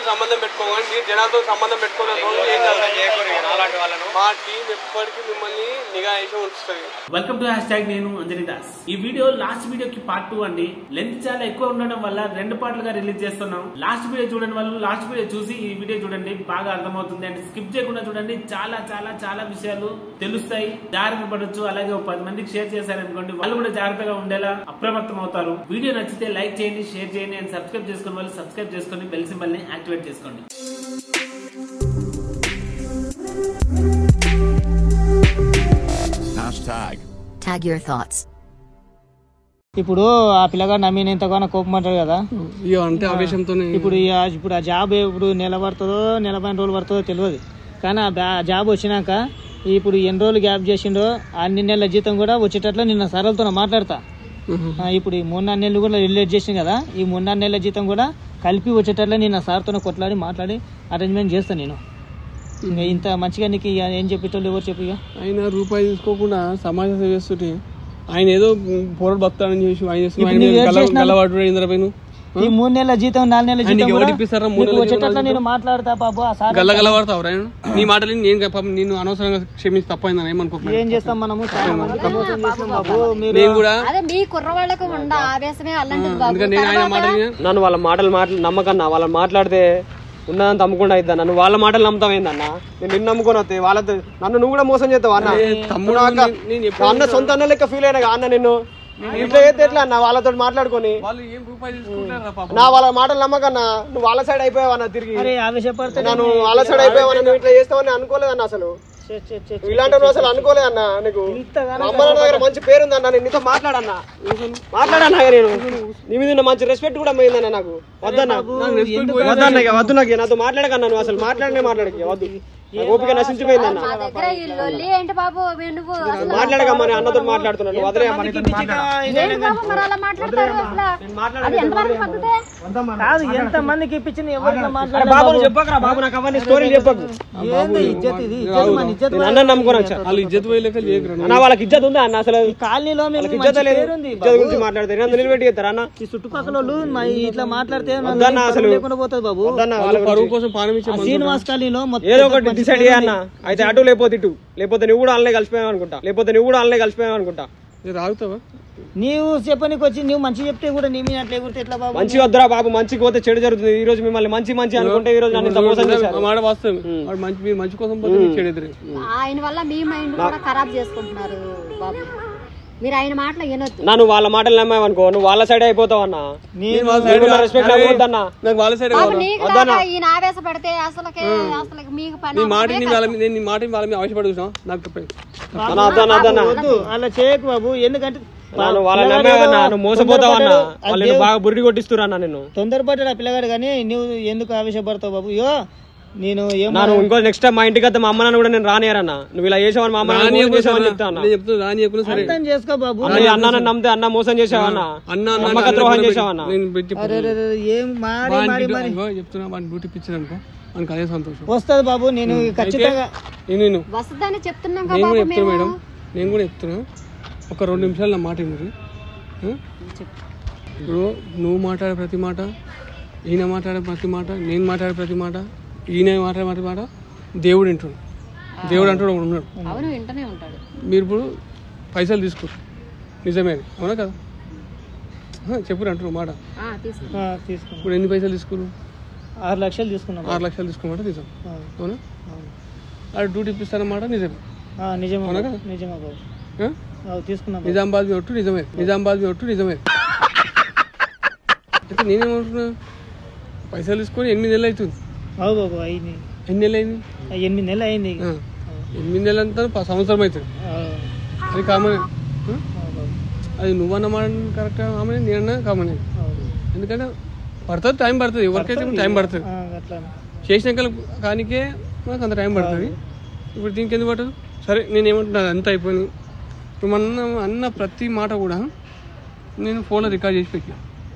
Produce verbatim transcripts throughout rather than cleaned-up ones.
సంబంధం పెట్టుకోవాలి, మీరు జనాలతో సంబంధం పెట్టుకోలేదు ఏం కాదు. మా టీం ఎప్పటికీ మిమ్మల్ని నిఘా వేసి ఉంచుతుంది. వెల్కమ్ టు హ్యాష్ ట్యాగ్ నేను అంజనీ దాస్. ఈ వీడియో లాస్ట్ వీడియోకి పార్ట్ టూ అండి. లెంత్ చాలా ఎక్కువ ఉండడం వల్ల రెండు పార్ట్లుగా రిలీజ్ చేస్తున్నాం. లాస్ట్ వీడియో చూడండి, వాళ్ళు లాస్ట్ వీడియో చూసి ఈ వీడియో చూడండి, బాగా అర్థమవుతుంది. అండ్ స్కిప్ చేయకుండా చూడండి, చాలా చాలా చాలా విషయాలు తెలుస్తాయి, జాగ్రత్త పడొచ్చు. అలాగే ఒక పది మందికి షేర్ చేశారనుకోండి, వాళ్ళు కూడా జాగ్రత్తగా ఉండేలా అప్రమత్తం అవుతారు. వీడియో నచ్చితే లైక్ చేయండి, షేర్ చేయండి అండ్ సబ్స్క్రైబ్ చేసుకుని వాళ్ళు సబ్స్క్రైబ్ చేసుకుని బెల్ సింబల్ ని యాక్టివేట్ చేసుకోండి. Tag your thoughts. ఇప్పుడు ఆ పిల్లగాడు నమ్మిన ఎంతగానో కోపం అంటారు కదా, అంటే ఆవేశంతో. ఇప్పుడు ఇప్పుడు ఆ జాబ్ ఇప్పుడు నెల పడుతుందో నెల పది రోజులు పడుతుందో తెలియదు, కానీ ఆ జాబ్ వచ్చినాక ఇప్పుడు ఎన్ని రోజులు గ్యాప్ చేసిండో అన్ని నెలల జీతం కూడా వచ్చేటట్లు నిన్న సరళతో మాట్లాడతా. ఇప్పుడు ఈ మూడు నాలుగు నెలలు కూడా రిలేట్ చేసింది కదా, ఈ మూడు నాలుగు నెలల జీతం కూడా కలిపి వచ్చేటట్లు నిన్న సార్తో కొట్లాడి మాట్లాడి అరేంజ్మెంట్ చేస్తాను నేను. ఇంకా ఇంత మంచిగా నీకు ఏం చెప్పేటోళ్ళు ఎవరు చెప్పి ఆయన రూపాయి తీసుకోకుండా సమాజ సేవ చేస్తుంటే ఆయన ఏదో పోరాడు భక్తాడని చేసి ఆయన ఈ మూడు నెలల జీతం నాలుగు నెలల జీతం వచ్చేటట్లు నేను మాట్లాడతా బాబు. గల్లగలవాడతావు నీ మాటలు నేను నేను అనవసరంగా క్షమించి తప్పైందని ఏమనుకో. ఏం చేస్తాం మనము, నన్ను వాళ్ళ మాటలు మాటలు నమ్మకన్నా వాళ్ళ మాట్లాడితే ఉన్నదంతా అమ్ముకుండా అయిద్దా? నన్ను వాళ్ళ మాటలు నమ్ముతామైందన్న, నేను నిన్ను నమ్ముకొని వస్తే వాళ్ళతో నన్ను నువ్వు కూడా మోసం చేస్తావు అన్న. తమ్ముడు అన్న సొంత అన్న లెక్క ఫీల్ అయినా అన్న నిన్ను ఇట్లా అయితే ఎట్లా అన్న వాళ్ళతో మాట్లాడుకొని నా వాళ్ళ మాటలు నమ్మకన్నా నువ్వు వాళ్ళ సైడ్ అయిపోయావు అన్న. తిరిగి ఆవేశపడితే నన్ను వాళ్ళ సైడ్ అయిపోయావు, నువ్వు ఇట్లా చేస్తావని అనుకోలేదన్న, అసలు ఇలాంటి అసలు అనుకోలేదన్నా. నీకు అమ్మ నాన్న దగ్గర మంచి పేరుంది అన్న, నేను నీతో మాట్లాడన్నా మాట్లాడన్నా నేను నీ మీద మంచి రెస్పెక్ట్ కూడా పోయిందన్న. నాకు వద్దన్నా వద్దన్నా వద్దు, నాకు నాతో మాట్లాడకన్నా, నువ్వు అసలు మాట్లాడనే మాట్లాడక వద్దు, ఓపిక నశించిపోయిందన్న. మాట్లాడకమ్మా, అన్నతో మాట్లాడుతున్నాను వదిలే. ఎంత మందికి ఇప్పించింది బాబు చెప్పకరా బాబు, నాకు అవన్నీ స్టోరీలు చెప్పకు. అన్న నమ్ముకొని వచ్చా, వాళ్ళు ఇజ్జత్ అన్న, వాళ్ళకి ఇజ్జత్ ఉందా అన్న? అసలు కాలనీలో ఇజ్జత్ లేదు, ఇజ్జత్ గురించి మాట్లాడతారు, నన్ను నిలబెట్టి చేస్తారా అన్న? ఈ చుట్టుపక్కల ఇట్లా మాట్లాడితే అసలు పోతుంది బాబు. పరువు కోసం పానం శ్రీనివాస్ కాలనీలో ఏదో ఒకటి డిసైడ్ చేయన్న. అయితే అటు లేకపోతే ఇటు, లేకపోతే నువ్వు కూడా అల్లనే కలిసిపోయావు అనుకుంటా, లేకపోతే నువ్వు కూడా అల్లనే కలిసిపోయావు అనుకుంటా. రాగుతావా? నీవు చెప్పనికి వచ్చి నువ్వు మంచి చెప్తే కూడా నీ మీద అట్లా ఎగురితే ఎట్లా బాబు? మంచి వద్దురా బాబు, మంచికి పోతే చెడు జరుగుతుంది. ఈ రోజు మిమ్మల్ని మంచి మంచి అనుకుంటే ఈ రోజు నన్ను మోసం చేశారు. మాట వాస్తవం, మీరు మంచి కోసం చెడు ఎదురు. ఆయన వల్ల మీ మైండ్ కూడా ఖరాబ్ చేసుకుంటున్నారు బాబు. మీరు ఆయన మాటలు వినొద్దు. నన్ను వాళ్ళ మాటలు నమ్మావనుకో, నువ్వు వాళ్ళ సైడ్ అయిపోతావు అన్న. రెస్పెక్ట్ వద్దన్నా, నాకు వాళ్ళ సైడ్ ఈయన ఆవేశపడితే అసలు అసలు మీకు పని మాట నేను మాట వాళ్ళ మీద ఆవేశపడి చూసాం. నాకు అలా చేయకు బాబు, ఎందుకంటే వాళ్ళ నమ్మేవన్నా, నువ్వు మోసపోతావు అన్న, వాళ్ళు బాగా బుర్రి కొట్టిస్తురా అన్న. నేను తొందరపడ్డా పిల్లగాడు, కానీ నువ్వు ఎందుకు ఆవేశపడతావు బాబు? అయ్యో నేను నేను ఇంకో నెక్స్ట్ టైం మా ఇంటికి వస్తే మా అమ్మ నాన్న కూడా నేను రానియరన్నా. నువ్వు ఇలా చేసావని మా అమ్మ అర్థం చేసుకో బాబు. అన్న నమ్మితే అన్న మోసం చేసావన్నా, నమ్మక ద్రోహం చేసావన్నా. వస్తుంది బాబు, నేను ఖచ్చితంగా నేను వస్తుందని చెప్తున్నాం నేను కూడా చెప్తున్నా మేడం, నేను కూడా చెప్తున్నా. ఒక రెండు నిమిషాలు నా మాట విన్నారు. ఇప్పుడు నువ్వు మాట్లాడే ప్రతి మాట, ఈయన మాట్లాడే ప్రతి మాట, నేను మాట్లాడే ప్రతి మాట, ఈయన మాట్లాడే ప్రతి మాట దేవుడు వింటాడు. దేవుడు అంటాడు ఒకడు ఉన్నాడు. మీరు ఇప్పుడు పైసలు తీసుకోరు, నిజమే అవునా కదా? చెప్పురు అంటారు మాట. ఇప్పుడు ఎన్ని పైసలు తీసుకురు? ఆరు లక్షలు తీసుకున్నాం. ఆరు లక్షలు తీసుకున్నమాట నిజం అవునా? అది డ్యూటీ ఇప్పిస్తానమాట నిజమే నిజం అవునా కదా? నిజమే బాబు, తీసుకున్నాం. నిజామాబాద్ ఒట్టు నిజమే, నిజామాబాద్ ఒట్టు నిజమే. అయితే నేనేమంటున్నా, పైసలు తీసుకొని ఎనిమిది నెలలు అవుతుంది. అవు బాబు అయింది. ఎన్ని నెలలు అయింది? ఎనిమిది నెలలు అయింది. ఎనిమిది నెలలు అంతా సంవత్సరం అవుతుంది. అది కామన్. అది నువ్వన్నమాట కరెక్ట్ కామన్, నేనన్నా కామన్. ఎందుకంటే పడుతుంది, టైం పడుతుంది, ఎవరికైతే టైం పడుతుంది. చేసినాక కానికే నాకు అంత టైం పడుతుంది. ఇప్పుడు దీనికి ఎందుకు పట్టదు? సరే నేనేమంటున్నా, అంతా అయిపోయింది. ఇప్పుడు మన అన్న ప్రతి మాట కూడా నేను ఫోన్లో రికార్డ్ చేసి పెట్టినా,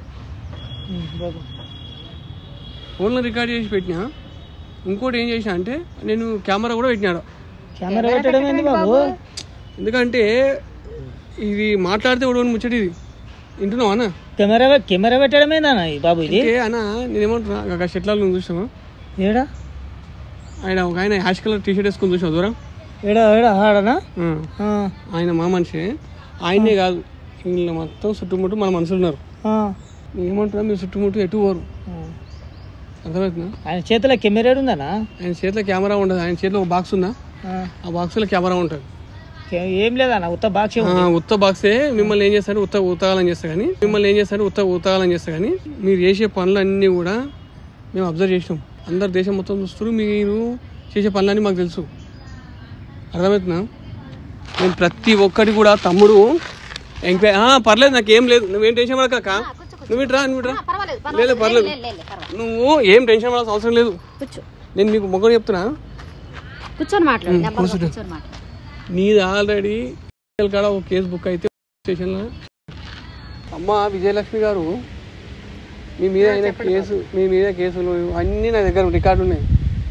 ఫోన్లో రికార్డ్ చేసి పెట్టినా. ఇంకోటి ఏం చేసినా అంటే నేను కెమెరా కూడా పెట్టినాడు. కెమెరా పెట్టడం ఏంటి బాబు? ఎందుకంటే ఇది మాట్లాడితే కూడా ముచ్చటి ఇది వింటున్నావు అన్న. కెమెరా కెమెరా పెట్టడమేనా బాబు ఇది? అన్న నేనేమంటున్నా, చెట్లలో చూసామా ఏడా ఆయన ఒక ఆయన హ్యాష్ కలర్ టీ షర్ట్ వేసుకుని చూసావు దూరం ఏడా ఏడా ఆడనా ఆయన మా మనిషి ఆయనే కాదు వీళ్ళు మొత్తం చుట్టుముట్టు మన మనుషులు ఉన్నారు ఏమంటున్నా మీరు చుట్టుముట్టు ఎటు పోరు అర్థమవుతుందా ఆయన చేతిలో కెమెరా ఉందనా ఆయన చేతిలో కెమెరా ఉండదు ఆయన చేతిలో ఒక బాక్స్ ఉందా ఆ బాక్స్ లో కెమెరా ఉంటుంది ఏం లేదన్న ఉత్త బాక్స్ ఉత్త బాక్సే మిమ్మల్ని ఏం చేస్తారు ఉత్త ఉతగాలని చేస్తా కానీ మిమ్మల్ని ఏం చేస్తారు ఉత్త ఉతగాలని చేస్తా కానీ మీరు చేసే పనులన్నీ కూడా మేము అబ్జర్వ్ చేసినాం అందరు దేశం మొత్తం చూస్తారు మీరు చేసే పనులన్నీ మాకు తెలుసు అర్థమవుతుందా నేను ప్రతి ఒక్కటి కూడా తమ్ముడు ఎంక్వైరీ పర్లేదు నాకు ఏం లేదు నువ్వేం టెన్షన్ పడక నువ్వు ఇట్రా నువ్వు ఇట్రా లేదు పర్లేదు నువ్వు ఏం టెన్షన్ పడాల్సిన అవసరం లేదు నేను మీకు మొగ్గడు చెప్తున్నా కూర్చొని మాట్లాడు నీది ఆల్రెడీ కాడ ఒక కేసు బుక్ అయితే స్టేషన్లో అమ్మ విజయలక్ష్మి గారు మీ మీద అయిన కేసు మీ మీద కేసులు అన్నీ నా దగ్గర రికార్డు ఉన్నాయి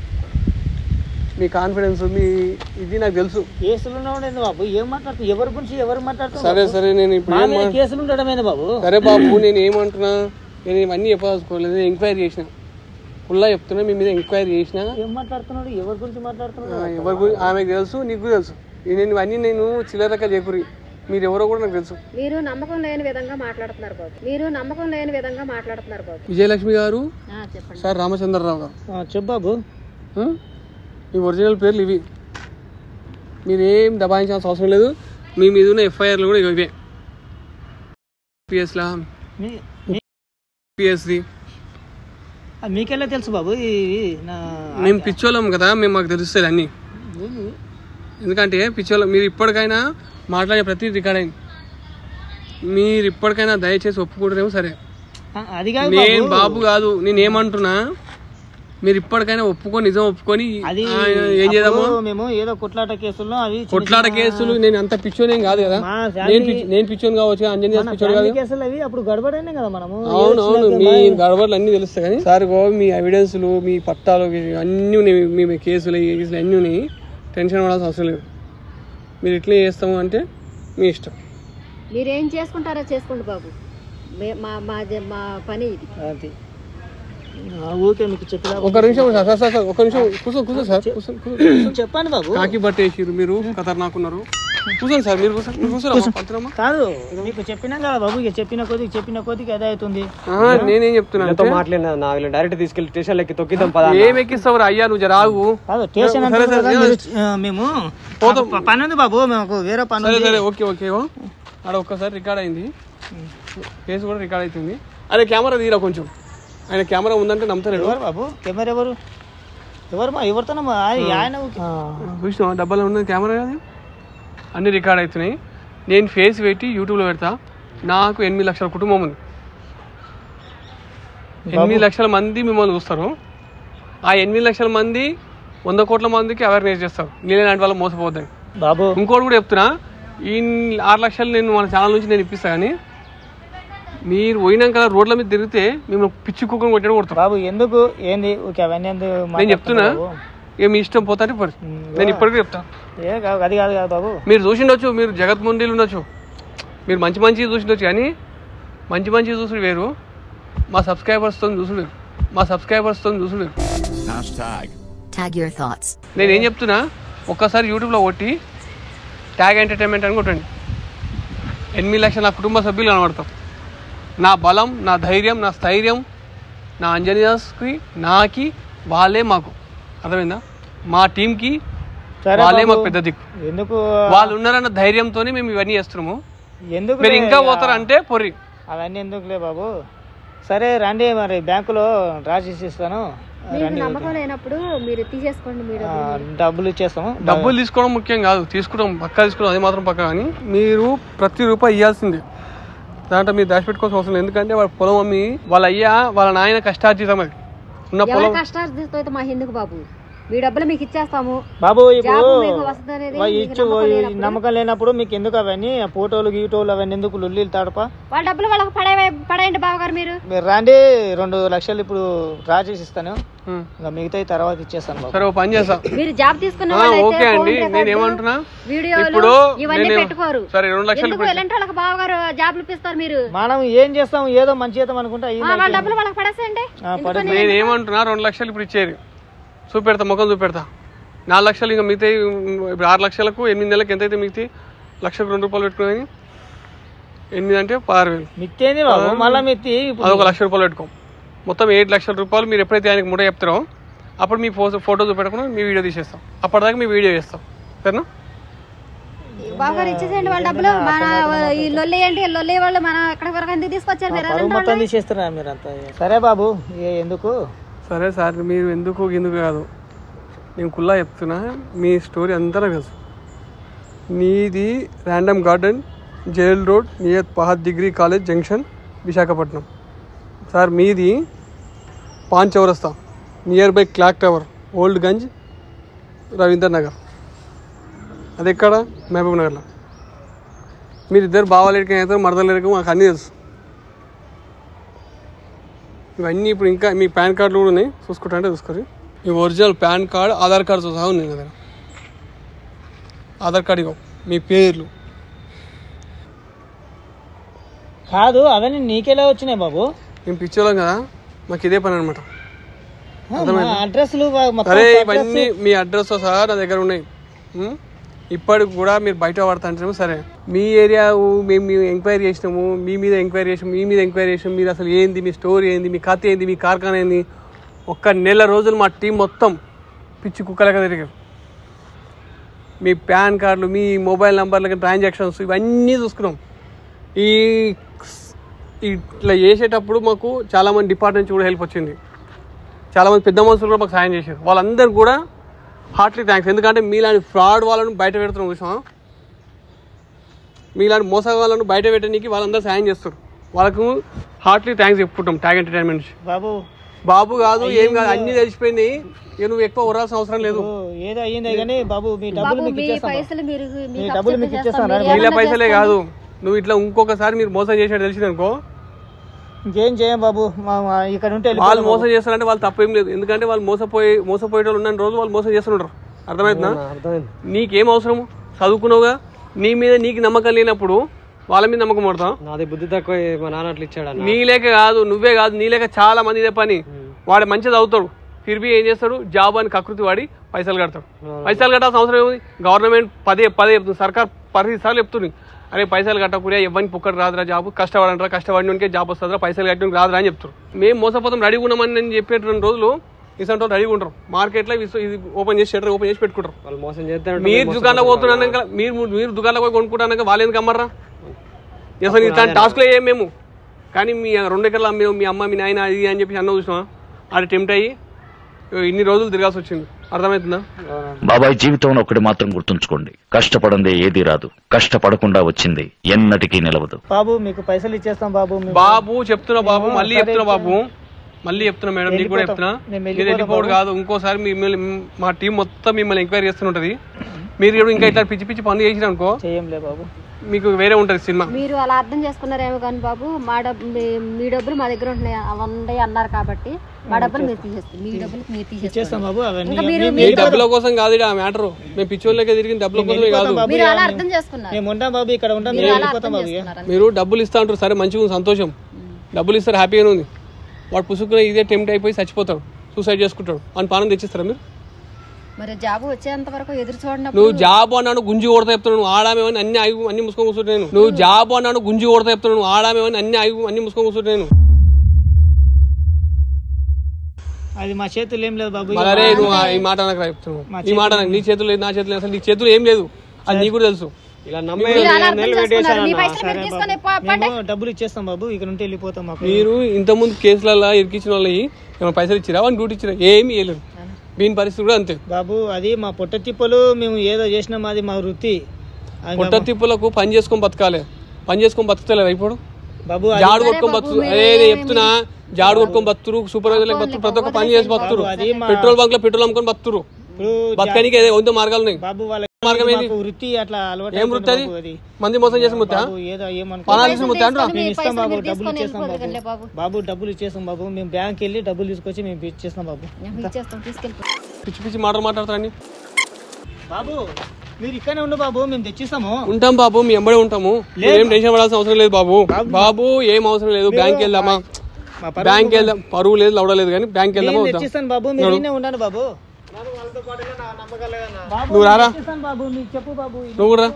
మీ కాన్ఫిడెన్స్ మీ ఇది నాకు తెలుసు కేసులు బాబు ఏం మాట్లాడుతు ఎవరి గురించి ఎవరు మాట్లాడుతున్నారు సరే సరే నేను ఇప్పుడు కేసులు ఉండడమేనా బాబు సరే బాబు నేను ఏమంటున్నా నేను ఇవన్నీ చెప్పదలుచుకోలేదు ఎంక్వైరీ చేసిన ఫుల్లా చెప్తున్నా మీ మీద ఎంక్వైరీ చేసిన ఏం మాట్లాడుతున్నాడు ఎవరి గురించి మాట్లాడుతున్నాడు ఎవరి గురించి ఆమెకు తెలుసు నీకు తెలుసు నేను ఇవన్నీ నేను చిల్లరక చేకూరి మీరు ఎవరో కూడా నాకు తెలుసు మీరు నమ్మకం లేని విధంగా మాట్లాడుతున్నారు బాబు మీరు నమ్మకం లేని విధంగా మాట్లాడుతున్నారు బాబు విజయలక్ష్మి గారు చెప్పండి సార్ రామచంద్రరావు గారు చెప్పు బాబు మీ ఒరిజినల్ పేర్లు ఇవి మీరేం దబాయించాల్సిన అవసరం లేదు మీ మీద ఉన్న ఎఫ్ఐఆర్లు కూడా ఇవే పిఎస్లా పిఎస్ది మీకెలా తెలుసు బాబు మేము పిచ్చోళ్ళం కదా మేము మాకు తెలుస్తుంది అన్నీ ఎందుకంటే పిచ్చోళ్ళం మీరు ఇప్పటికైనా మాట్లాడే ప్రతి రికార్డ్ అయింది మీరు ఇప్పటికైనా దయచేసి ఒప్పుకుంటారేమో సరే అది నేను బాబు కాదు నేనేమంటున్నా మీరు ఇప్పటికైనా ఒప్పుకొని నిజం ఒప్పుకొని ఏం చేద్దాము మేము ఏదో కొట్లాట కేసుల్లో అవి కొట్లాట కేసులు నేను అంత పిచ్చోనేం కాదు కదా నేను పిచ్చోని కావచ్చు అంజనీ పిచ్చోని కాదు కేసులు అవి అప్పుడు గడబడనే కదా మనము అవును అవును మీ గడబడలు అన్ని తెలుస్తాయి కానీ సార్ మీ ఎవిడెన్స్లు మీ పట్టాలు అన్ని ఉన్నాయి మీ కేసులు కేసులు అన్ని ఉన్నాయి టెన్షన్ పడాల్సిన అవసరం లేదు మీరు ఇట్లా చేస్తాము అంటే మీ ఇష్టం మీరేం చేసుకుంటారో చేసుకోండి బాబు మా మా పని ఇది ఊరికే మీకు చెప్పిన ఒక నిమిషం సార్ సార్ సార్ ఒక నిమిషం కూర్చో కూర్చో సార్ చెప్పండి బాబు కాకి బట్టేసిరు మీరు ఖతర్నాకున్నారు కూర్చోండి సార్ మీరు కూర్చోండి కాదు మీకు చెప్పినా కదా బాబు ఇక చెప్పిన కొద్ది చెప్పిన కొద్దికి అదే అవుతుంది నేనేం చెప్తున్నా మాట్లాడినా డైరెక్ట్ తీసుకెళ్లి స్టేషన్ ఎక్కి తొక్కిద్దాం ఏం ఎక్కిస్తావు అయ్యా నువ్వు రాగు కాదు స్టేషన్ మేము పని ఉంది బాబు మాకు వేరే పని సరే ఓకే ఓకే ఆడ ఒక్కసారి రికార్డ్ అయింది కేసు కూడా రికార్డ్ అవుతుంది అదే కెమెరా తీరా కొంచెం ఆయన కెమెరా ఉందంటే నమ్ముతారు ఎవరు బాబు కెమెరా ఎవరు ఎవరు మా ఎవరితో ఆయన చూసినా డబ్బాలో ఉన్నది కెమెరా కాదు అన్ని రికార్డ్ అవుతున్నాయి నేను ఫేస్ పెట్టి యూట్యూబ్లో పెడతా నాకు ఎనిమిది లక్షల కుటుంబం ఉంది ఎనిమిది లక్షల మంది మిమ్మల్ని చూస్తారు ఆ ఎనిమిది లక్షల మంది వంద కోట్ల మందికి అవేర్నెస్ చేస్తారు నేను లాంటి వాళ్ళు మోసపోద్దని బాబు ఇంకోటి కూడా చెప్తున్నా ఈ ఆరు లక్షలు నేను మన ఛానల్ నుంచి నేను ఇప్పిస్తా కానీ మీరు పోయినాక రోడ్ల మీద తిరిగితే మేము పిచ్చి కుక్కను కొట్టడం కొడతాం బాబు ఎందుకు ఏంది అవన్నీ నేను చెప్తున్నా ఇక మీ ఇష్టం పోతానే పరి నేను ఇప్పటికీ చెప్తా అది కాదు కాదు బాబు మీరు చూసిండొచ్చు మీరు జగత్ ముండీలు ఉండొచ్చు మీరు మంచి మంచి చూసిండొచ్చు కానీ మంచి మంచి చూసుడు వేరు మా సబ్స్క్రైబర్స్తో చూసుడు వేరు మా సబ్స్క్రైబర్స్తో చూసుడు వేరు నేనేం చెప్తున్నా ఒక్కసారి యూట్యూబ్లో కొట్టి ట్యాగ్ ఎంటర్టైన్మెంట్ అని కొట్టండి ఎనిమిది లక్షల నా కుటుంబ సభ్యులు కనబడతాం నా బలం నా ధైర్యం నా స్థైర్యం నా అంజనీయాస్కి నాకి వాళ్ళే మాకు అర్థమైందా మా టీంకి వాళ్ళే మాకు పెద్ద దిక్కు ఎందుకు వాళ్ళు ఉన్నారన్న ధైర్యంతోనే మేము ఇవన్నీ చేస్తున్నాము ఎందుకు మీరు ఇంకా పోతారంటే పొర్రి అవన్నీ ఎందుకులే బాబు సరే రండి మరి బ్యాంకులో డ్రా చేసి ఇస్తాను నమ్మకం లేనప్పుడు మీరు తీసేసుకోండి మీరు డబ్బులు ఇచ్చేస్తాము డబ్బులు తీసుకోవడం ముఖ్యం కాదు తీసుకుంటాం పక్కా తీసుకుంటాం అది మాత్రం పక్కా కానీ మీరు ప్రతి రూపాయి ఇవ్వాల్సిందే దాంట్లో మీరు దాచిపెట్టుకోవాల్సిన అవసరం లేదు ఎందుకంటే వాళ్ళ పొలం అమ్మి వాళ్ళ అయ్యా వాళ్ళ నాయన కష్టార్జితం అది ఉన్న పొలం కష్టార్జితం అయితే మా ఎందుకు బాబు మీ డబ్బులు మీకు ఇచ్చేస్తాము బాబు ఇప్పుడు ఇచ్చు నమ్మకం లేనప్పుడు మీకు ఎందుకు అవన్నీ ఫోటోలు గీటోలు అవన్నీ ఎందుకు లొల్లీలు తడప వాళ్ళ డబ్బులు వాళ్ళకి పడే పడేయండి బావగారు మీరు మీరు రండి రెండు లక్షలు ఇప్పుడు డ్రా చేసి ఇస్తాను మిగతా తర్వాత ఇచ్చేస్తాను సరే పని చేస్తా మీరు జాబ్ తీసుకున్న ఓకే అండి నేను ఏమంటున్నా వీడియోలు ఇవన్నీ పెట్టుకోరు సరే రెండు లక్షలు ఎలాంటి వాళ్ళకి బావగారు జాబ్లు ఇప్పిస్తారు మీరు మనం ఏం చేస్తాం ఏదో మంచి చేద్దాం అనుకుంటా వాళ్ళ డబ్బులు వాళ్ళకి పడేసేయండి నేను ఏమంటున్నా రెండు లక్షలు ఇప్పుడు ఇచ్చేది చూపెడతా ముఖం చూపెడతా నాలుగు లక్షలు ఇంకా మిగతా ఇప్పుడు ఆరు లక్షలకు ఎనిమిది నెలలకు ఎంత అయితే మిగతా లక్షకు రెండు రూపాయలు పెట్టుకుని ఎనిమిది అంటే పదహారు వేలు మిత్తేంది బాబు మళ్ళీ మిత్తి అదొక లక్ష రూపాయలు పెట్టుకోం మొత్తం ఏడు లక్షల రూపాయలు మీరు ఎప్పుడైతే ఆయనకి ముడ చెప్తారో అప్పుడు మీ ఫోటో ఫోటో చూపెట్టకుండా మీ వీడియో తీసేస్తాం అప్పటిదాకా మీ వీడియో చేస్తాం సరేనా బాబు గారు ఇచ్చేసేయండి వాళ్ళ డబ్బులు మన ఈ లొల్లి ఏంటి లొల్లి వాళ్ళు మన ఎక్కడ వరకు ఎందుకు తీసుకొచ్చారు మీరు మొత్తం తీసేస్తారా మీరంతా సరే బాబు ఎందుకు సరే సార్ మీరు ఎందుకు ఎందుకు కాదు నేను కుల్లా చెప్తున్నా మీ స్టోరీ అంతా నాకు తెలుసు నీది random garden jail road near పహద్ degree college junction Visakhapatnam sir మీది Paan Chaurasta nearby clock tower old Ganj Ravinder Nagar అది ఎక్కడ మహబూబ్ నగర్లో మీరు ఇద్దరు బావాలేడికి అవుతారు మరదలేడికి మాకు అన్నీ తెలుసు ఇవన్నీ ఇప్పుడు ఇంకా మీ పాన్ కార్డులు కూడా ఉన్నాయి చూసుకుంటా అంటే చూసుకోరు మీ ఒరిజినల్ పాన్ కార్డ్ ఆధార్ కార్డ్తో సహా ఉంది కదా ఆధార్ కార్డు ఇవ్వ మీ పేర్లు కాదు అవన్నీ నీకెలా వచ్చినాయి బాబు మేము పిచ్చోళ్ళం కదా మాకు ఇదే పని అనమాట అడ్రస్లు అరే ఇవన్నీ మీ అడ్రస్తో సహా నా దగ్గర ఉన్నాయి ఇప్పటికి కూడా మీరు బయట పడతాంటేమో సరే మీ ఏరియా మేము మేము ఎంక్వైరీ చేసినాము మీ మీద ఎంక్వైరీ చేసాము మీ మీద ఎంక్వైరీ చేసాము మీరు అసలు ఏంది మీ స్టోరీ ఏంది మీ కథ ఏంది మీ కార్ఖానా ఏంది ఒక్క నెల రోజులు మా టీం మొత్తం పిచ్చి కుక్కలగా తిరిగారు మీ పాన్ కార్డులు మీ మొబైల్ నెంబర్లకి ట్రాన్సాక్షన్స్ ఇవన్నీ చూసుకున్నాం ఈ ఇట్లా చేసేటప్పుడు మాకు చాలామంది డిపార్ట్మెంట్ నుంచి కూడా హెల్ప్ వచ్చింది చాలామంది పెద్ద మనుషులు కూడా మాకు సాయం చేశారు వాళ్ళందరూ కూడా హార్ట్లీ థ్యాంక్స్ ఎందుకంటే మీలాంటి ఫ్రాడ్ వాళ్ళను బయట పెడుతున్నాం చూసాం మీలాంటి మోస వాళ్ళను బయట పెట్టడానికి వాళ్ళందరూ సాయం చేస్తారు వాళ్ళకు హార్ట్లీ థ్యాంక్స్ చెప్పుకుంటాం ట్యాగ్ ఎంటర్టైన్మెంట్ బాబు బాబు కాదు ఏం కాదు అన్ని తెలిసిపోయింది నువ్వు ఎక్కువ ఉరాల్సిన అవసరం లేదు ఏదో అయ్యింది కానీ బాబు మీ డబ్బులు మీకు పైసలు మీరు మీ డబ్బులు మీకు ఇచ్చేస్తాను వీళ్ళ పైసలే కాదు నువ్వు ఇట్లా ఇంకొకసారి మీరు మోసం చేసాడు తెలిసింది అనుకో ఇంకేం చేయం బాబు ఇక్కడ ఉంటే వాళ్ళు మోసం చేస్తారంటే వాళ్ళు తప్పేం లేదు ఎందుకంటే వాళ్ళు మోసపోయి మోసపోయే వాళ్ళు ఉన్న రోజు వాళ్ళు మోసం చేస్తుంటారు అర్థమవుతుందా నీకేం అవసరము చదువుకున్నావుగా నీ మీద నీకు నమ్మకం లేనప్పుడు వాళ్ళ మీద నమ్మకం పడతాం నాది బుద్ధి తక్కువ మా నాన్న అట్లా ఇచ్చాడు నీ లేక కాదు నువ్వే కాదు నీ లేక చాలా మంది ఇదే పని వాడు మంచిగా చదువుతాడు ఫిర్బీ ఏం చేస్తాడు జాబ్ అని కకృతి వాడి పైసలు కడతాడు పైసలు కట్టాల్సిన అవసరం ఏముంది గవర్నమెంట్ పదే పదే చెప్తుంది సర్కార్ పది సార్లు చెప్తుంది అరే పైసలు కట్టకురే ఎవరిని పుక్కడు రాదురా జాబ్ కష్టపడంటారా కష్టపడినకే జాబ్ వస్తుందిరా పైసలు కట్టడానికి రాదురా అని చెప్తారు మేము మోసపోతాం రెడీగా ఉన్నామని నేను చెప్పేట రెండు రోజులు ఇసంటి వాళ్ళు రెడీగా ఉంటారు మార్కెట్లో ఇది ఓపెన్ చేసి షట్టర్ ఓపెన్ చేసి పెట్టుకుంటారు వాళ్ళు మోసం చేస్తారు మీరు దుకాణంలో పోతున్నాక మీరు మీరు దుకాణంలో పోయి కొనుక్కుంటాక వాళ్ళు ఎందుకు అమ్మర్రా అసలు ఇట్లాంటి టాస్క్లో ఏం మేము కానీ మీ రెండు ఎకరాలు మేము మీ అమ్మ మీ నాయన అది అని చెప్పి అన్న చూసినా అది టెంప్ట్ అయ్యి ఇన్ని రోజులు తిరగాల్సి వచ్చింది అర్థమవుతుందా బాబాయ్ జీవితంలో ఒకటి మాత్రం గుర్తుంచుకోండి కష్టపడందే ఏది రాదు కష్టపడకుండా వచ్చింది ఎన్నటికీ నిలవదు బాబు మీకు పైసలు ఇచ్చేస్తాం బాబు బాబు చెప్తున్నా బాబు మళ్ళీ చెప్తున్నా బాబు మళ్ళీ చెప్తున్నా మేడం నీకు కూడా చెప్తున్నా మీరు వెళ్ళిపోవడం కాదు ఇంకోసారి మిమ్మల్ని మా టీం మొత్తం మిమ్మల్ని ఎంక్వైరీ చేస్తుంటది మీరు ఇంకా ఇట్లా పిచ్చి పిచ్చి పనులు చేసిన అనుకో బాబు మీకు వేరే ఉంటది సినిమా మీరు అలా అర్థం చేసుకున్నారేమో కానీ బాబు మా డబ్బు మీ డబ్బులు మా దగ్గర ఉంటున్నాయి ఉన్నాయి అన్నారు కాబట్టి మా డబ్బులు మీరు తీసేస్తాం మీ డబ్బులు మీరు తీసేస్తాం బాబు మీ డబ్బుల కోసం కాదు ఆ మ్యాటర్ మేము పిచ్చోళ్ళకే తిరిగిన డబ్బుల కోసమే కాదు మీరు అలా అర్థం చేసుకున్నారు మేము ఉంటాం బాబు ఇక్కడ ఉంటాం మీరు డబ్బులు ఇస్తా అంటారు సరే మంచిగా సంతోషం డబ్బులు ఇస్తారు హ్యాపీగా ఉంది వాడు పుసుకునే ఇదే టెంప్ట్ అయిపోయి చచ్చిపోతాడు సూసైడ్ చేసుకుంటాడు అని పానం తెచ్చిస్తారా మీరు మరి జాబ్ వచ్చేంత వరకు ఎదురు చూడండి నువ్వు జాబ్ అన్నాను గుంజి కొడతా చెప్తాను నువ్వు ఆడామేమని అన్ని అయి అన్ని ముసుకొని కూర్చుంటాను నువ్వు జాబ్ అన్నాను గుంజి కొడతా చెప్తాను నువ్వు ఆడామేమని అన్ని అయి అన్ని ముసుకొని కూర్చుంటాను అది మా చేతులు ఏం లేదు బాబు అరే నువ్వు ఈ మాట నాకు చెప్తున్నావు ఈ మాట నీ చేతులు లేదు నా చేతులు అసలు నీ చేతులు ఏం లేదు అది నీకు కూడా తెలుసు డబ్బులు ఇచ్చేస్తాం బాబు ఇక్కడ ఉంటే వెళ్ళిపోతాం మీరు ఇంత ముందు కేసులలో ఇరికించిన వాళ్ళకి ఏమైనా పైసలు ఇచ్చిరా వాళ్ళు డ్యూటీ ఇచ్చిరా ఏమి వేయలేరు దీని పరిస్థితి కూడా అంతే బాబు అది మా పొట్ట తిప్పలు మేము ఏదో చేసినాం అది మా వృత్తి పొట్ట తిప్పలకు పని చేసుకొని బతకాలి పని చేసుకొని బతుకుతలేదు ఇప్పుడు బాబు జాడు కొట్టుకొని బతుకు అదే చెప్తున్నా జాడు కొట్టుకొని బతురు సూపర్వైజర్ బతురు ప్రతి ఒక్క పని చేసి బతురు పెట్రోల్ బంక్ లో పెట్రోల్ అమ్ముకొని బతురు బతకానికి వంద మార్గాలు ఉన్నాయి బాబు వాళ్ళ మార్గం ఏంటి వృత్తి అట్లా అలవాటు ఏం వృత్తి అది మంది మోసం చేసిన ముత్త పనాల్సిన ముత్త అంటారా మేము ఇస్తాం బాబు డబ్బులు ఇచ్చేస్తాం బాబు బాబు డబ్బులు ఇచ్చేస్తాం బాబు మేము బ్యాంక్ వెళ్ళి డబ్బులు తీసుకొచ్చి మేము ఇచ్చేస్తాం బాబు పిచ్చి పిచ్చి మాటలు మాట్లాడతారని బాబు మీరు ఇక్కడనే ఉండు బాబు మేము తెచ్చిస్తాము ఉంటాం బాబు మీ ఎంబడే ఉంటాము ఏం టెన్షన్ పడాల్సిన అవసరం లేదు బాబు బాబు ఏం అవసరం లేదు బ్యాంక్ వెళ్దామా బ్యాంక్ వెళ్దాం పరువు లేదు లవడలేదు కానీ బ్యాంక్ వెళ్దామా తెచ్చిస్తాను బాబు మీరు ఉన్నాను బాబు వాళ్ళతో పాటు నా నమ్మకం లేదన్నా. నువ్వు రారా బాబు నీకు చెప్పు బాబు. నువ్వు కూడా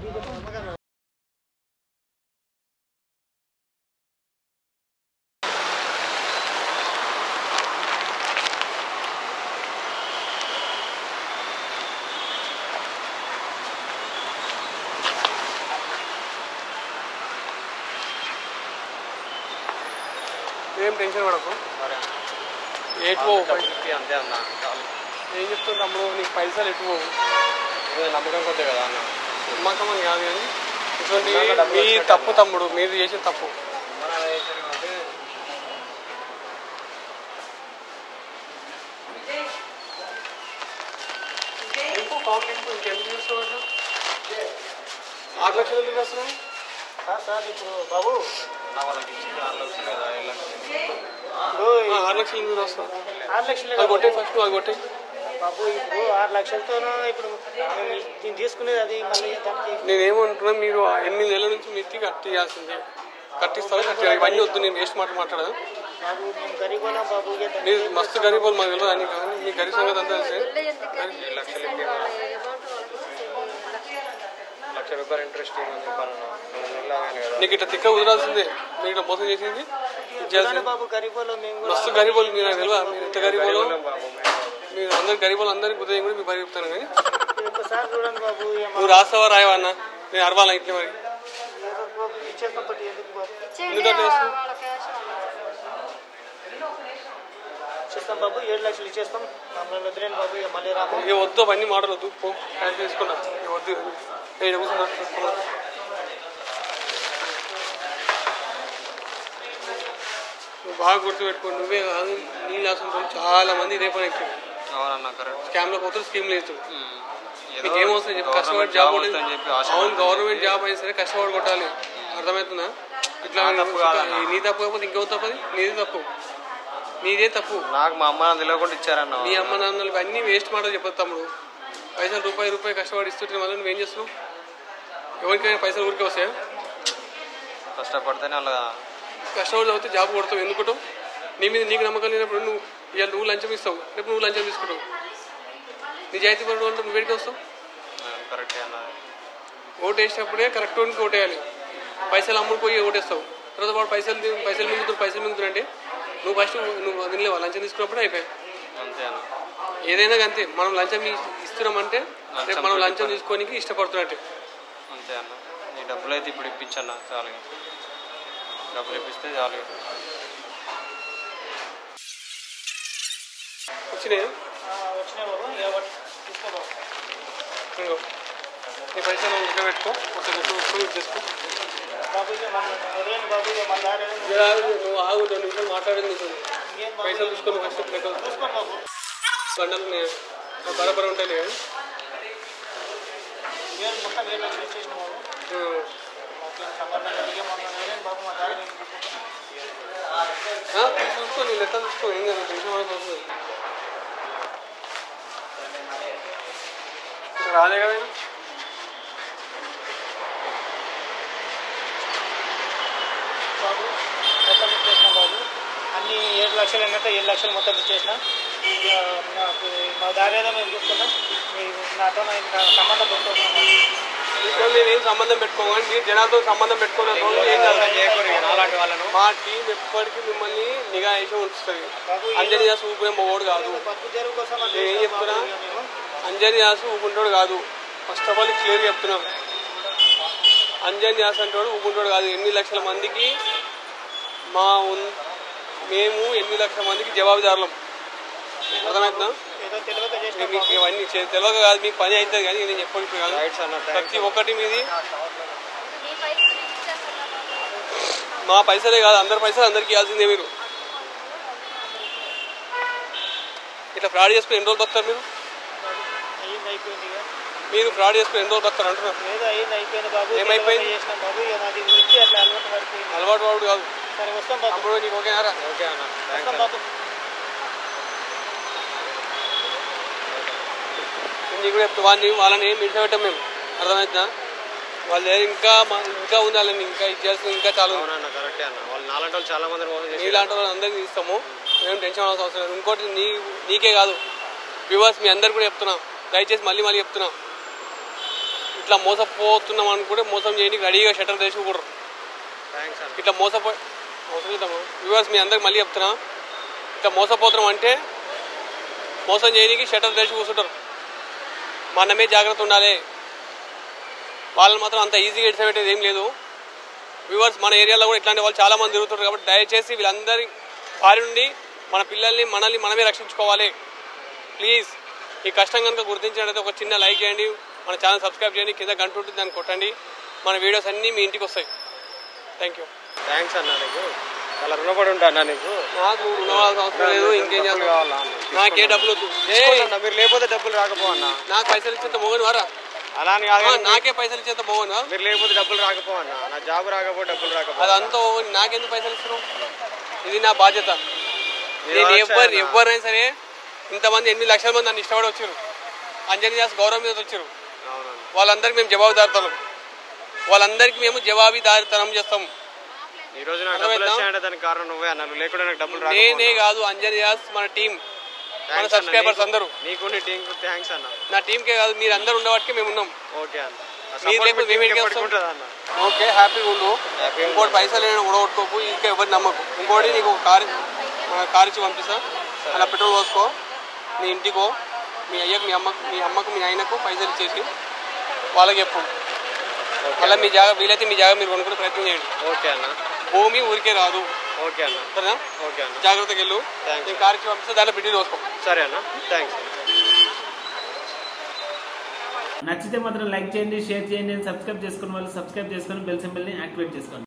ఏం టెన్షన్ పడకు. ఎటు పోవు అంతే అన్న. ఏం చెప్తుంది తమ్ముడు, నీకు పైసలు ఎటు పోవు. నమ్మకం కొద్దే కదా అన్న. నమ్మకం అని కాదు కానీ ఇటువంటి మీ తప్పు తమ్ముడు, మీరు చేసిన తప్పు. ఇంకెందుకు చూసుకోవచ్చు? ఆరు లక్షలు ఎందుకు వస్తున్నాయి సార్? ఇప్పుడు బాబు ఆరు లక్షలు ఎందుకు వస్తాం? ఆరు లక్షలు అది కొట్టే ఫస్ట్ అది కొట్టే బాబు. ఇప్పుడు ఆరు లక్షలతోనూ ఇప్పుడు నేను తీసుకునేది అది మళ్ళీ దానికి. నేనేమంటున్నా, మీరు ఎనిమిది నెలల నుంచి మిత్తి కట్టియాల్సిందే. కట్టిస్తారా కట్టి ఇవన్నీ వద్దు, నేను వేస్ట్ మాట మాట్లాడదు. బాబు మేము గరీబోనా బాబు. మీరు మస్తు గరీబ్ వాళ్ళు మాకు తెలియదు అని కానీ మీ గరీబ్ సంగతి అంతా తెలిసే. లక్ష రూపాయలు ఇంట్రెస్ట్ నీకు ఇట్లా తిక్క కుదరాల్సిందే. మీరు ఇట్లా మోసం చేసింది బాబు. గరీబోలో మేము మస్తు గరీబ్ వాళ్ళు. మీరు నాకు తెలియదు మీరు ఎంత గరీబ్ వాళ్ళు. మీరు అందరు గరీబ్ వాళ్ళు అందరికి ఉదయం కూడా మీకు భయ చెప్తాను కానీ ఒకసారి చూడండి బాబు. నువ్వు రాస్తావా రాయవా అన్న? నేను అరవాలా ఇంట్లో మరి ఎందుకంటే చేస్తాం బాబు. ఏడు లక్షలు ఇచ్చేస్తాం. మమ్మల్ని వదిలేండి బాబు. ఇక మళ్ళీ రాము. ఇక వద్దు, అవన్నీ మాటలు వద్దు. పో క్యాన్సిల్ చేసుకున్నా. ఇక వద్దు. ఇక్కడ కూర్చున్నా నువ్వు బాగా గుర్తుపెట్టుకో. నువ్వే కాదు, నీ లాసం చాలా మంది ఇదే పని ఎక్కువ స్కామ్ లో పోతారు, స్కీమ్ లేదు. మీకు ఏమవుతుంది చెప్పి కష్టపడి జాబ్ అవును, గవర్నమెంట్ జాబ్ అయినా సరే కష్టపడి కొట్టాలి. అర్థమవుతుందా? ఇట్లా నీ తప్పు కాకపోతే ఇంకెవరు తప్పది? నీదే తప్పు, నీదే తప్పు. నాకు మా అమ్మ నాన్న తెలియకుండా ఇచ్చారన్న. మీ అమ్మ నాన్నలు అన్ని వేస్ట్ మాటలు చెప్పదు తమ్ముడు. పైసలు రూపాయి రూపాయి కష్టపడి ఇస్తుంటే మళ్ళీ నువ్వేం చేస్తున్నావు? ఎవరికైనా పైసలు ఊరికే వస్తాయా? కష్టపడితేనే అలా కష్టపడి చదివితే జాబ్ కొడతావు. ఎందుకుంటావు? నీ మీద నీకు నమ్మకం లేనప్పుడు నువ్వు ఇవాళ నువ్వు లంచం ఇస్తావు, రేపు నువ్వు లంచం తీసుకుంటావు. నిజాయితీ పడడం అంటే నువ్వు వేడికి వస్తావు. కరెక్టే అన్న. ఓటు వేసినప్పుడే కరెక్ట్ ఓటుకి ఓటేయాలి. పైసలు అమ్ముడుపోయి ఓటేస్తావు. తర్వాత వాడు పైసలు పైసలు మింగుతారు పైసలు మింగుతారు అంటే నువ్వు ఫస్ట్ నువ్వు వినలేవా? లంచం తీసుకున్నప్పుడే అయిపోయాయి. అంతే అన్న. ఏదైనా అంతే. మనం లంచం ఇస్తున్నామంటే రేపు మనం లంచం తీసుకోనికి ఇష్టపడుతున్నట్టే. అంతే అన్న. నీ డబ్బులు అయితే ఇప్పుడు ఇప్పించన్న చాలు. డబ్బులు ఇప్పిస్తే చాలు. వచ్చినాయి వచ్చినాయి బాబు. తీసుకో బాబు. ఇంకో నీ పైసలు ఇంట్లో పెట్టుకో, ఒకసారి చేసుకో బాబు. వదిలేండి బాబు. మళ్ళీ నువ్వు ఆగు, రెండు నిమిషాలు మాట్లాడేది నీకు. పైసలు తీసుకొని ఫస్ట్ చూసుకో బాబు. బండలు బరాబర్ ఉంటాయి కానీ మొత్తం ఏడు లక్షలు ఇచ్చేసిన బాబు. సంబంధం కలిగే మొన్న బాబు మా దారి చూసుకో. నీ లెక్క చూసుకో. ఏం కాదు, టెన్షన్ పడిపోతుంది. రాలే కదా బాబు. మొత్తం ఇచ్చేసిన బాబు. అన్ని ఏడు లక్షలు ఏంటంటే ఏడు లక్షలు మొత్తం ఇచ్చేసిన. నాకు మా దారి ఏదో మేము చూసుకుంటాం. నాతో ఇంకా సంబంధం పెట్టుకుంటున్నాం. నేనేం సంబంధం పెట్టుకోవాలి. మీరు జనాలతో సంబంధం పెట్టుకోలేదు. ఏం కాదు. మా టీం ఎప్పటికీ మిమ్మల్ని నిఘా వేసి ఉంచుతుంది. అంజనీ దాస్ ఊపుకునే మోడు కాదు. నేను ఏం చెప్తున్నా, అంజనీ దాస్ ఊపుకుంటాడు కాదు. ఫస్ట్ ఆఫ్ ఆల్ క్లియర్ చెప్తున్నాం. అంజనీ దాస్ అంటాడు ఊపుకుంటాడు కాదు. ఎనిమిది లక్షల మందికి మా మేము ఎనిమిది లక్షల మందికి జవాబుదారులం. అర్థమవుతుందా? మీకు ఇవన్నీ తెలియక కాదు, మీకు పని అవుతుంది కానీ నేను చెప్పడానికి కాదు. ప్రతి ఒక్కటి మీది మా పైసలే కాదు, అందరి పైసలు అందరికి ఇవ్వాల్సిందే. మీరు ఇట్లా ఫ్రాడ్ చేసుకుని ఎన్ని రోజులు బతారు? మీరు మీరు ఫ్రాడ్ చేసుకుని ఎన్ని రోజులు బతారు అంటున్నారు. ఏమైపోయింది? అలవాటు వాడు కాదు. అప్పుడు నీకు ఓకేనారా? ఓకే అన్న. నీకు కూడా చెప్తా. వాళ్ళని వాళ్ళని ఏం మిడిచిపెట్టాం మేము. అర్థమవుతుందా? వాళ్ళ దగ్గర ఇంకా ఇంకా ఉంది. వాళ్ళని ఇంకా ఇచ్చేస్తుంది ఇంకా చాలా కరెక్టే అన్న. వాళ్ళు నాలాంటి వాళ్ళు చాలా మంది నీలాంటి వాళ్ళు అందరికీ ఇస్తాము. మేము టెన్షన్ అవ్వాల్సిన అవసరం లేదు. ఇంకోటి నీ నీకే కాదు, వ్యూవర్స్ మీ అందరు కూడా చెప్తున్నా, దయచేసి మళ్ళీ మళ్ళీ చెప్తున్నా, ఇట్లా మోసపోతున్నాం అని కూడా మోసం చేయడానికి రెడీగా షట్టర్ తెచ్చి కూడా ఇట్లా మోసపో అవసరం లేదమ్మా. వ్యూవర్స్ మీ అందరికి మళ్ళీ చెప్తున్నా, ఇట్లా మోసపోతున్నాం అంటే మోసం చేయడానికి షట్టర్ తెచ్చి కూర్చుంటారు. మనమే జాగ్రత్త ఉండాలి. వాళ్ళని మాత్రం అంత ఈజీగా ఇడిసబెట్టేది ఏం లేదు. వ్యూవర్స్ మన ఏరియాలో కూడా ఇట్లాంటి వాళ్ళు చాలా మంది తిరుగుతుంటారు కాబట్టి దయచేసి వీళ్ళందరి బారి నుండి మన పిల్లల్ని మనల్ని మనమే రక్షించుకోవాలి. ప్లీజ్ ఈ కష్టం కనుక గుర్తించినట్లయితే ఒక చిన్న లైక్ చేయండి, మన ఛానల్ సబ్స్క్రైబ్ చేయండి, కింద గంట ఉంటుంది దాన్ని కొట్టండి. మన వీడియోస్ అన్నీ మీ ఇంటికి వస్తాయి. Thank you. థ్యాంక్స్ అన్న, నీకు చాలా రుణపడి ఉంటా అన్న. నీకు నాకు రుణవాల్సిన అవసరం లేదు. ఇంకేం చేస్తాను, నాకే డబ్బులు వద్దు. మీరు లేకపోతే డబ్బులు రాకపో అన్న. నాకు పైసలు ఇచ్చేంత మోగను వారా? అలా అని కాదు, నాకే పైసలు ఇచ్చేంత మోగను. మీరు లేకపోతే డబ్బులు రాకపో అన్న. నా జాబ్ రాకపో డబ్బులు రాకపో. అదంతా నాకెందుకు పైసలు ఇస్తున్నావు? ఇది నా బాధ్యత. నేను ఎవరు ఎవరైనా సరే ఇంతమంది ఎనిమిది లక్షల మంది నన్ను ఇష్టపడి వచ్చారు, అంజనీ దాస్ గౌరవం మీద వచ్చారు. వాళ్ళందరికీ మేము జవాబుదారితనం, వాళ్ళందరికీ మేము జవాబుదారితనం చేస్తాం. ఈ రోజు నాకు డబ్బులు వచ్చాయంటే దానికి కారణం నువ్వే అన్న. నువ్వు లేకుండా నాకు డబ్బులు రాకపో. నేనే కాదు, అంజనీ దాస్, మన టీం, మన సబ్స్క్రైబర్స్ అందరూ. నీకు నీ టీం థ్యాంక్స్ అన్న. నా టీంకే కాదు, మీరు అందరు ఉండబట్టికే మేము ఉన్నాం. ఓకే అన్న. ఓకే, హ్యాపీగా ఉండు. ఇంకోటి పైసలు ఉడగొట్టుకోకు, ఇంకా ఎవరు నమ్మకు. ఇంకోటి నీకు కారు కారు ఇచ్చి పంపిస్తా, అలా పెట్రోల్ పోసుకో, నీ ఇంటికో, మీ అయ్యకు, మీ అమ్మకు, మీ అమ్మకు, మీ ఆయనకు పైసలు ఇచ్చేసి వాళ్ళకి చెప్పు. మళ్ళీ మీ జాగా వీలైతే మీ జాగా మీరు కొనుక్కునే ప్రయత్నం చేయండి. ఓకే అన్న. భూమి ఊరికే రాదు. ఓకే అన్న. సరేనా? ఓకే అన్న. జాగ్రత్తగా వెళ్ళు. నేను కారు ఇచ్చి పంపిస్తే దాంట్లో పెట్రోల్ పోసుకో. సరే అన్న, థ్యాంక్స్. నచ్చితే మాత్రం లైక్ చేయండి, షేర్ చేయండి, సబ్స్క్రైబ్ చేసుకున్న వాళ్ళు సబ్స్క్రైబ్ చేసుకొని బెల్ సింబల్ని యాక్టివేట్ చేసుకోండి.